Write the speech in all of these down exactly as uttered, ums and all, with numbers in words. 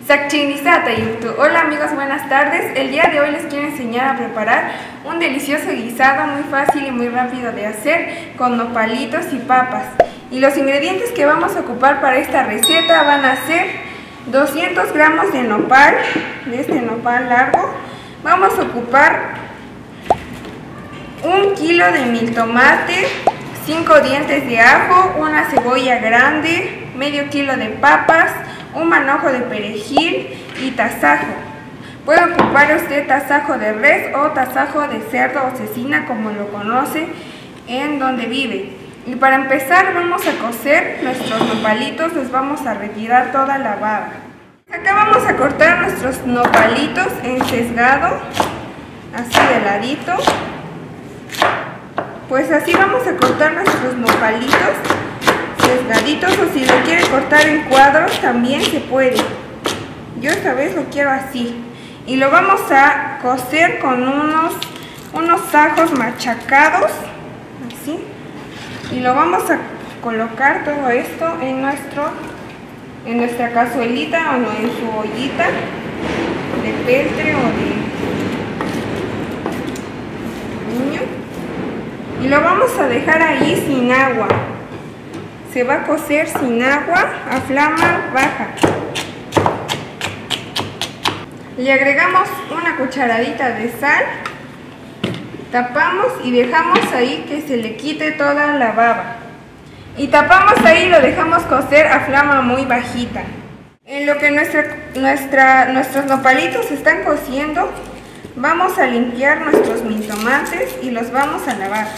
Sacchinisata YouTube. Hola amigos, buenas tardes. El día de hoy les quiero enseñar a preparar un delicioso guisado muy fácil y muy rápido de hacer con nopalitos y papas. Y los ingredientes que vamos a ocupar para esta receta van a ser doscientos gramos de nopal, de este nopal largo. Vamos a ocupar un kilo de miltomate, cinco dientes de ajo, una cebolla grande, medio kilo de papas, un manojo de perejil y tasajo. Puede ocupar usted tasajo de res o tasajo de cerdo o cecina, como lo conoce en donde vive. Y para empezar vamos a cocer nuestros nopalitos, les vamos a retirar toda la baba. Acá vamos a cortar nuestros nopalitos en sesgado, así de ladito. Pues así vamos a cortar nuestros nopalitos sesgaditos, o si lo quiere cortar en cuadros también se puede. Yo esta vez lo quiero así. Y lo vamos a cocer con unos, unos ajos machacados, así. Y lo vamos a colocar todo esto en, nuestro, en nuestra cazuelita o no, en su ollita de peltre o de niño. Y lo vamos a dejar ahí sin agua. Se va a cocer sin agua a flama baja. Le agregamos una cucharadita de sal, tapamos y dejamos ahí que se le quite toda la baba. Y tapamos ahí y lo dejamos cocer a flama muy bajita. En lo que nuestra, nuestra, nuestros nopalitos están cociendo, vamos a limpiar nuestros miltomates y los vamos a lavar.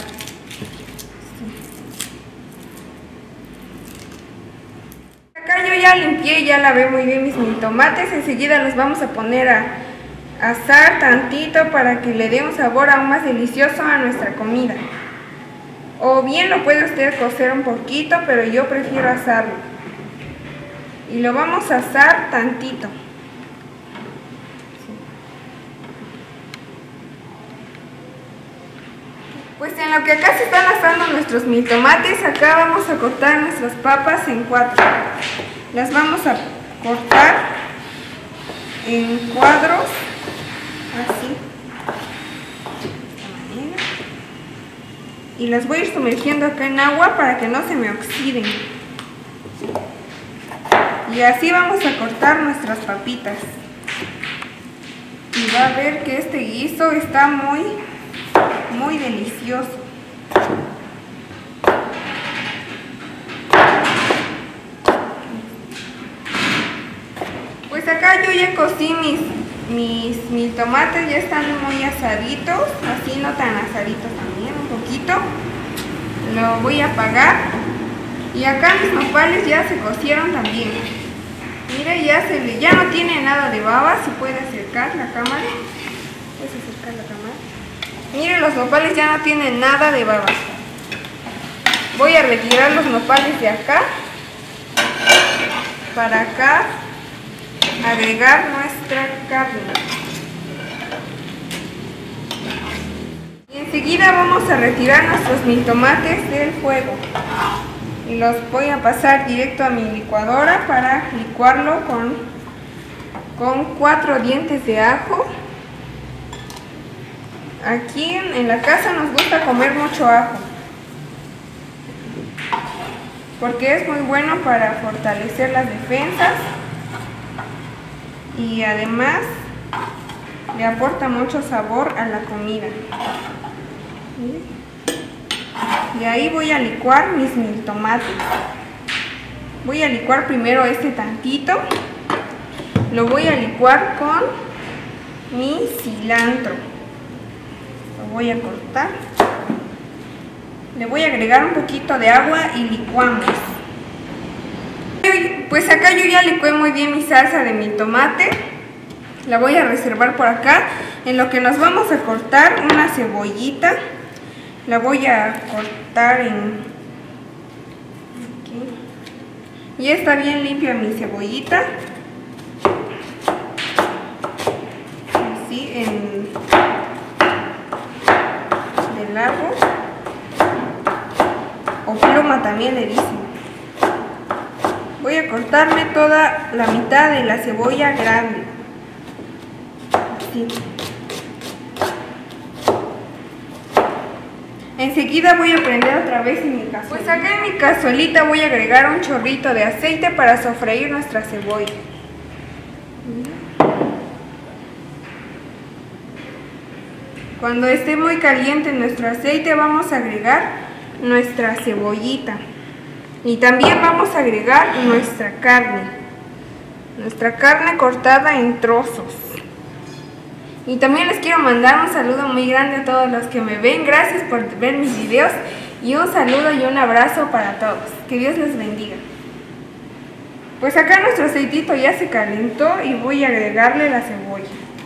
Acá yo ya limpié, ya lavé muy bien mis miltomates. Enseguida los vamos a poner a asar tantito para que le dé un sabor aún más delicioso a nuestra comida. O bien lo puede usted cocer un poquito, pero yo prefiero asarlo. Y lo vamos a asar tantito. Pues en lo que acá se están asando nuestros miltomates, acá vamos a cortar nuestras papas en cuatro. Las vamos a cortar en cuadros, así, de esta manera. Y las voy a ir sumergiendo acá en agua para que no se me oxiden. Y así vamos a cortar nuestras papitas. Y va a ver que este guiso está muy... muy delicioso. Pues acá yo ya cocí mis mis, mis tomates, ya están muy asaditos, así no tan asaditos también, un poquito. Lo voy a apagar. Y acá mis nopales ya se cocieron también. Mire, ya se le, ya no tiene nada de baba. Si puede acercar la cámara. Puedes acercar la cámara. Miren, los nopales ya no tienen nada de baba. Voy a retirar los nopales de acá, para acá agregar nuestra carne. Y enseguida vamos a retirar nuestros miltomates del fuego. Y los voy a pasar directo a mi licuadora para licuarlo con, con cuatro dientes de ajo. Aquí en, en la casa nos gusta comer mucho ajo, porque es muy bueno para fortalecer las defensas y además le aporta mucho sabor a la comida. Y ahí voy a licuar mis miltomates. Voy a licuar primero este tantito. Lo voy a licuar con mi cilantro. Lo voy a cortar. Le voy a agregar un poquito de agua y licuamos. Pues acá yo ya licué muy bien mi salsa de miltomate. La voy a reservar por acá. En lo que nos vamos a cortar una cebollita. La voy a cortar en... aquí. Ya está bien limpia mi cebollita. Así en... de largo. O pluma también le dicen. Voy a recortarme toda la mitad de la cebolla grande. Así. Enseguida voy a prender otra vez en mi cazuela. Pues acá en mi cazuelita voy a agregar un chorrito de aceite para sofreír nuestra cebolla. Cuando esté muy caliente nuestro aceite vamos a agregar nuestra cebollita. Y también vamos a agregar nuestra carne. Nuestra carne cortada en trozos. Y también les quiero mandar un saludo muy grande a todos los que me ven. Gracias por ver mis videos. Y un saludo y un abrazo para todos. Que Dios les bendiga. Pues acá nuestro aceitito ya se calentó y voy a agregarle la cebolla.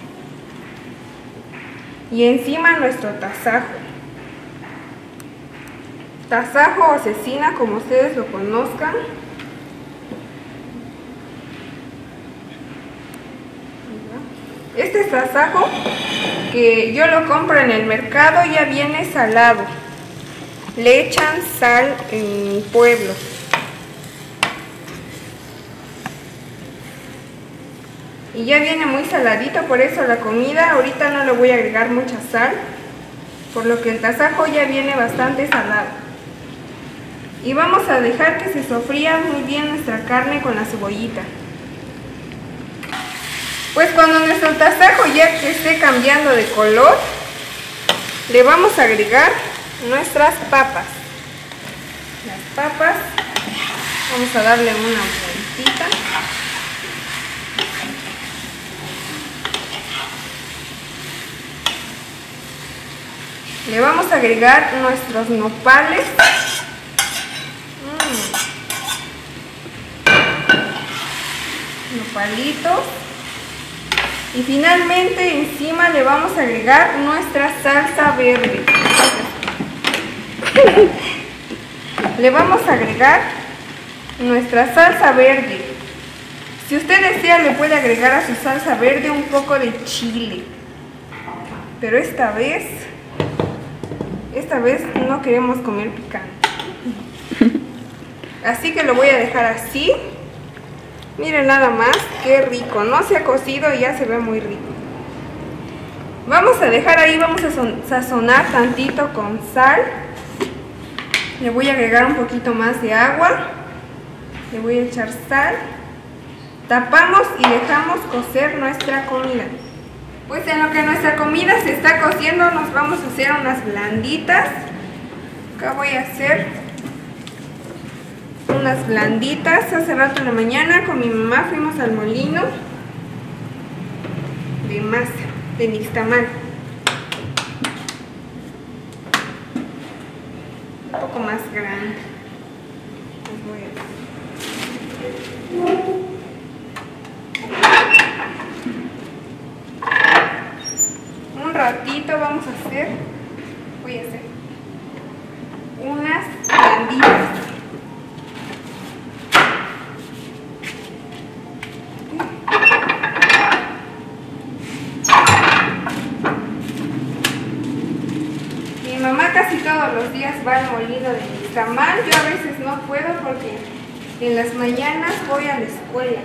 Y encima nuestro tasajo. Tasajo o cecina, como ustedes lo conozcan. Este tasajo que yo lo compro en el mercado ya viene salado. Le echan sal en mi pueblo. Y ya viene muy saladito, por eso la comida ahorita no le voy a agregar mucha sal, por lo que el tasajo ya viene bastante salado. Y vamos a dejar que se sofría muy bien nuestra carne con la cebollita. Pues cuando nuestro tasajo ya que esté cambiando de color, le vamos a agregar nuestras papas. Las papas, vamos a darle una vueltita. Le vamos a agregar nuestros nopales. Mm. Nopalitos. Y finalmente encima le vamos a agregar nuestra salsa verde. Le vamos a agregar nuestra salsa verde. Si usted desea le puede agregar a su salsa verde un poco de chile. Pero esta vez... Esta vez no queremos comer picante. Así que lo voy a dejar así. Miren nada más, qué rico. No se ha cocido y ya se ve muy rico. Vamos a dejar ahí, vamos a sazonar tantito con sal. Le voy a agregar un poquito más de agua. Le voy a echar sal. Tapamos y dejamos cocer nuestra comida. Pues en lo que nuestra comida se está cociendo nos vamos a hacer unas blanditas. Acá voy a hacer unas blanditas. Hace rato en la mañana con mi mamá fuimos al molino de masa, de nixtamal. Un poco más grande. Pues voy a hacer. Ratito vamos a hacer, voy a hacer unas blanditas. Mi mamá casi todos los días va al molino de nixtamal. Yo a veces no puedo porque en las mañanas voy a la escuela.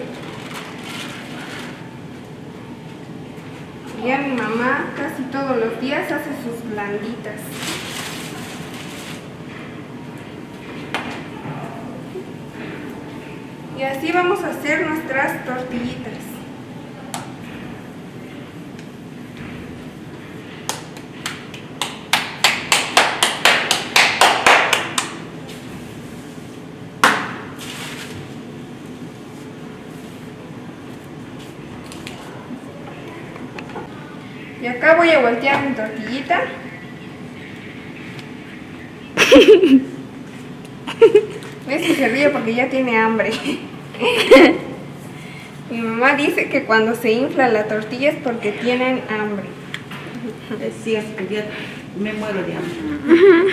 Ya mi mamá casi todos los días hace sus blanditas. Y así vamos a hacer nuestras tortillitas. Y acá voy a voltear mi tortillita. ¿Ves que se ríe porque ya tiene hambre? Mi mamá dice que cuando se infla la tortilla es porque tienen hambre. Es cierto, yo me muero de hambre.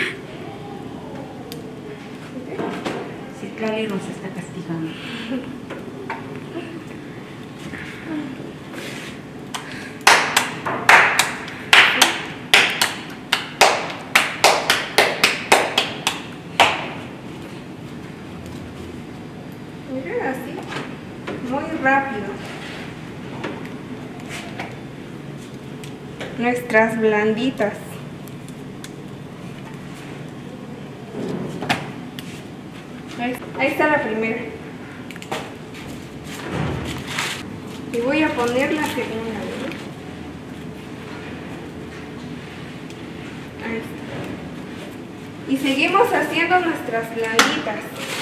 Si Claudia nos está castigando. Miren así. nuestras blanditas. Ahí está la primera. Y voy a poner la segunda. Ahí está. Y seguimos haciendo nuestras blanditas.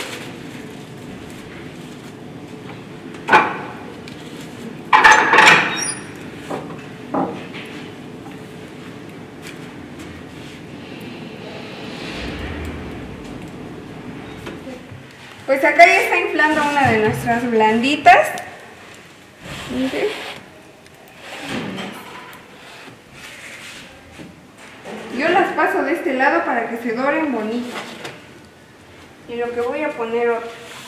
Pues acá ya está inflando una de nuestras blanditas. Mire. Yo las paso de este lado para que se doren bonito. Y lo que voy a poner otro.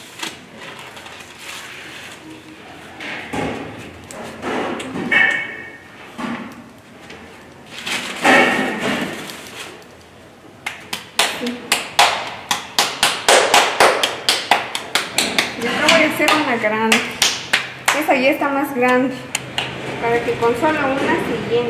Y acá voy a hacer una grande. Esa ya está más grande. Para que con solo una se llene.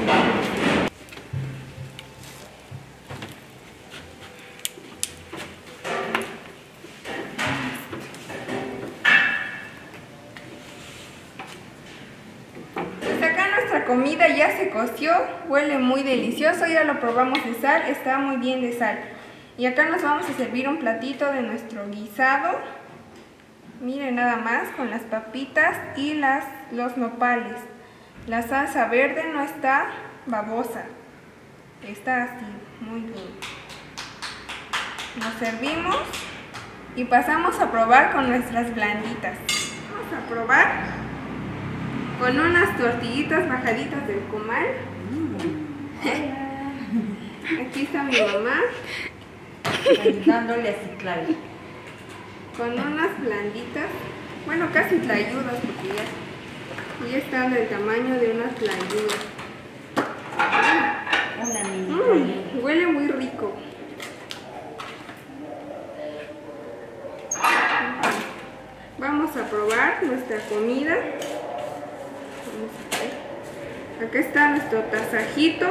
Nuestra comida ya se coció, huele muy delicioso, ya lo probamos de sal, está muy bien de sal. Y acá nos vamos a servir un platito de nuestro guisado. Miren nada más, con las papitas y las, los nopales. La salsa verde no está babosa, está así, muy bien. Nos servimos y pasamos a probar con nuestras blanditas. Vamos a probar con unas tortillitas bajaditas del comal. Aquí está mi mamá. Ayudándole a ciclar. Con unas blanditas. Bueno, casi tlayudas porque ya, ya están del tamaño de unas tlayudas. Mm, huele muy rico. Vamos a probar nuestra comida. Acá está nuestro tasajito.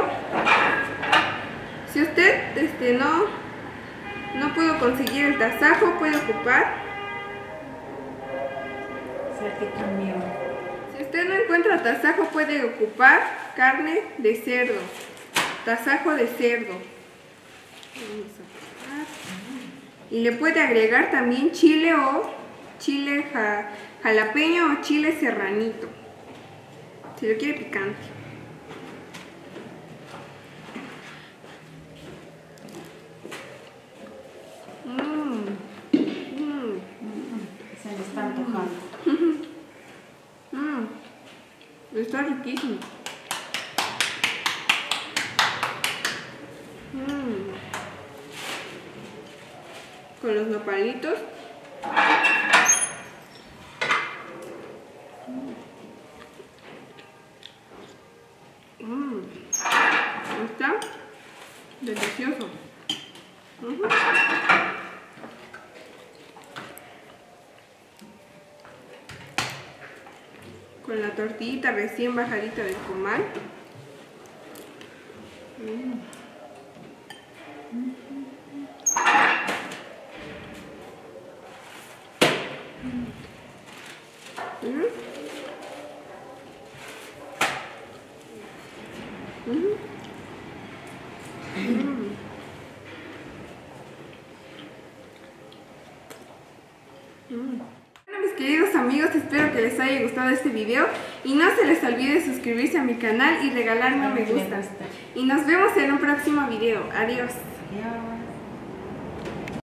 Si usted este, no, no pudo conseguir el tasajo, puede ocupar. Si usted no encuentra tasajo, puede ocupar carne de cerdo. Tasajo de cerdo. Vamos a probar. Y le puede agregar también chile o chile ja, jalapeño o chile serranito. Si lo quiere picante. Mmm. Mmm. Se le está antojando. Mmm. Está riquísimo. Mmm. Con los nopalitos. Mmm, está delicioso. Uh-huh. Con la tortillita recién bajadita del comal. Mm. Mm. Mm. Mm. Mm. Bueno, mis queridos amigos, espero que les haya gustado este video y no se les olvide suscribirse a mi canal y regalarme un me gusta. Y nos vemos en un próximo video. Adiós. Adiós.